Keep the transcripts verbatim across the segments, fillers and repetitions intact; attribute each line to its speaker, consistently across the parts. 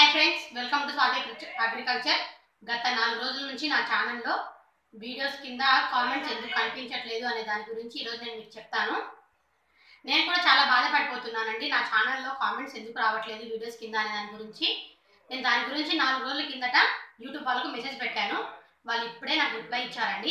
Speaker 1: Hi friends, welcome to Swathi agriculture. గత నాలుగు రోజుల నుంచి నా ఛానల్లో వీడియోస్ కింద కామెంట్స్ ఎందుకు కనిపించట్లేదు అనే దాని గురించి ఈరోజు నేను మీకు చెప్తాను. నేను కూడా చాలా బాధపడిపోతున్నానండి. నా ఛానల్లో కామెంట్స్ ఎందుకు రావట్లేదు వీడియోస్ కింద అనే దాని గురించి. నేను దాని గురించి నాలుగు రోజుల కిందట యూట్యూబ్ వాళ్ళకు మెసేజ్ పెట్టాను. వాళ్ళు ఇప్పుడే నాకు రిప్లై ఇచ్చారండి.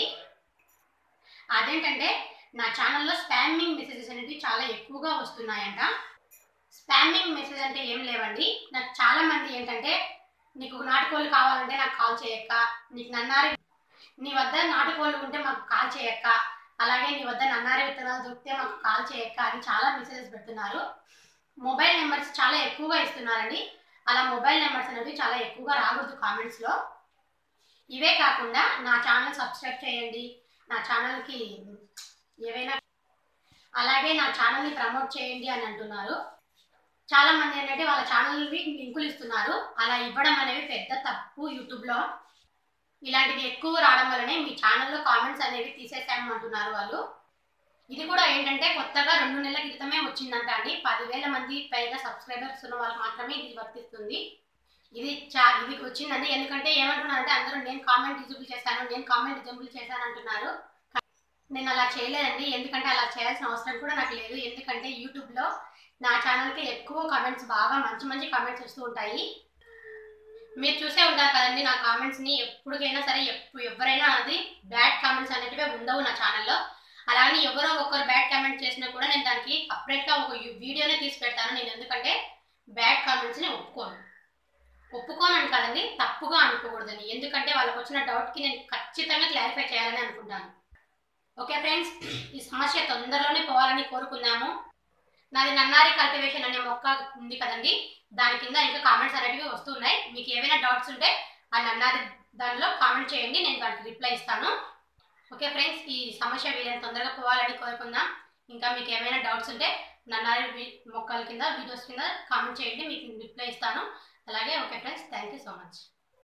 Speaker 1: అదేంటంటే నా ఛానల్లో స్పామింగ్ మెసేజెస్ అనేవి చాలా ఎక్కువగా వస్తున్నాయంట. స్పామింగ్ మెసేజ్ అంటే ఏం లేవండి. నాకు చాలా మంది ఏంటంటే, నీకు నాటుకోళ్ళు కావాలంటే నాకు కాల్ చేయక్క, నీకు నన్నారి నీ వద్ద నాటుకోళ్ళు ఉంటే మాకు కాల్ చేయక్క, అలాగే నీ వద్ద నన్నారి విత్తనాలు దొరికితే మాకు కాల్ చేయక్క అని చాలా మెసేజెస్ పెడుతున్నారు. మొబైల్ నెంబర్స్ చాలా ఎక్కువగా ఇస్తున్నారండి. అలా మొబైల్ నెంబర్స్ అనేవి చాలా ఎక్కువగా రాకూడదు కామెంట్స్లో. ఇవే కాకుండా నా ఛానల్ సబ్స్క్రైబ్ చేయండి, నా ఛానల్కి ఏవైనా అలాగే నా ఛానల్ని ప్రమోట్ చేయండి అని అంటున్నారు. చాలా మంది ఏంటంటే వాళ్ళ ఛానల్వి లింకులు ఇస్తున్నారు. అలా ఇవ్వడం అనేవి పెద్ద తప్పు. యూట్యూబ్లో ఇలాంటివి ఎక్కువ రావడం వల్లనే మీ ఛానల్లో కామెంట్స్ అనేవి తీసేసాము అంటున్నారు వాళ్ళు. ఇది కూడా ఏంటంటే కొత్తగా రెండు నెలల క్రితమే వచ్చిందంట అండి. పదివేల మంది పైగా సబ్స్క్రైబర్స్ ఉన్న వాళ్ళకి మాత్రమే ఇది వర్తిస్తుంది. ఇది చా ఇది వచ్చిందండి. ఎందుకంటే ఏమంటున్నారంటే అందరూ నేను కామెంట్ డిజేబుల్ చేశాను, నేను కామెంట్ డిజేబుల్ చేశాను అంటున్నారు. నేను అలా చేయలేదండి. ఎందుకంటే అలా చేయాల్సిన అవసరం కూడా నాకు లేదు. ఎందుకంటే యూట్యూబ్లో నా ఛానల్కి ఎక్కువ కామెంట్స్, బాగా మంచి మంచి కామెంట్స్ వస్తూ ఉంటాయి. మీరు చూసే ఉంటారు కదండి నా కామెంట్స్ని. ఎప్పటికైనా సరే ఎప్పుడు ఎవరైనా అది బ్యాడ్ కామెంట్స్ అనేటివే ఉండవు నా ఛానల్లో. అలాగే ఎవరో ఒకరు బ్యాడ్ కామెంట్ చేసినా కూడా నేను దానికి సపరేట్గా ఒక వీడియోనే తీసి పెడతాను. నేను ఎందుకంటే బ్యాడ్ కామెంట్స్ని ఒప్పుకోను ఒప్పుకోనని కదండి, తప్పుగా అనుకోకూడదని. ఎందుకంటే వాళ్ళకి వచ్చిన డౌట్కి నేను ఖచ్చితంగా క్లారిఫై చేయాలని అనుకుంటాను. ఓకే ఫ్రెండ్స్, ఈ సమస్య తొందరలోనే పోవాలని కోరుకుందాము. నాది నన్నారి కల్టివేషన్ అనే మొక్క ఉంది కదండి, దాని కింద ఇంకా కామెంట్స్ అనేటివి వస్తున్నాయి. మీకు ఏమైనా డౌట్స్ ఉంటే ఆ నన్నారి దానిలో కామెంట్ చేయండి, నేను దానికి రిప్లై ఇస్తాను. ఓకే ఫ్రెండ్స్, ఈ సమస్య వీలైన తొందరగా పోవాలని కోరుకుందాం. ఇంకా మీకు ఏమైనా డౌట్స్ ఉంటే నన్నారి మొక్కల కింద వీడియోస్ కింద కామెంట్ చేయండి, మీకు రిప్లై ఇస్తాను. అలాగే okay friends, thank you so much.